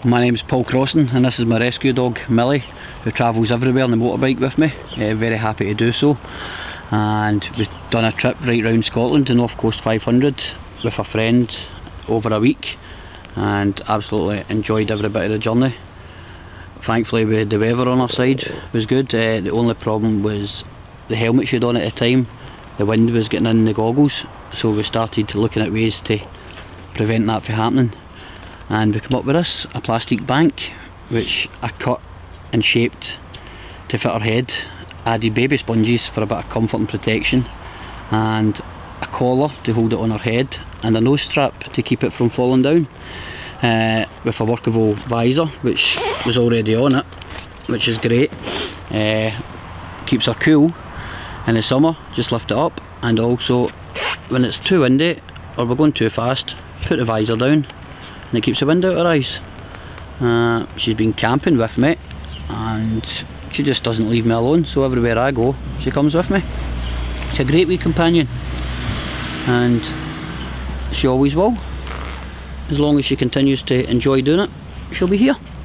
My name is Paul Crossan and this is my rescue dog Millie, who travels everywhere on the motorbike with me. Very happy to do so. And we've done a trip right round Scotland, the North Coast 500, with a friend over a week, and absolutely enjoyed every bit of the journey. Thankfully the weather on our side was good. The only problem was the helmet she had on at the time. The wind was getting in the goggles, so we started looking at ways to prevent that from happening. And we come up with this, a plastic bank, which I cut and shaped to fit her head. Added baby sponges for a bit of comfort and protection, and a collar to hold it on her head, and a nose strap to keep it from falling down, with a workable visor which was already on it, which is great. Keeps her cool in the summer, just lift it up, and also when it's too windy or we're going too fast, put the visor down and it keeps the wind out of her eyes. She's been camping with me and she just doesn't leave me alone, so everywhere I go she comes with me. She's a great wee companion and she always will. As long as she continues to enjoy doing it, she'll be here.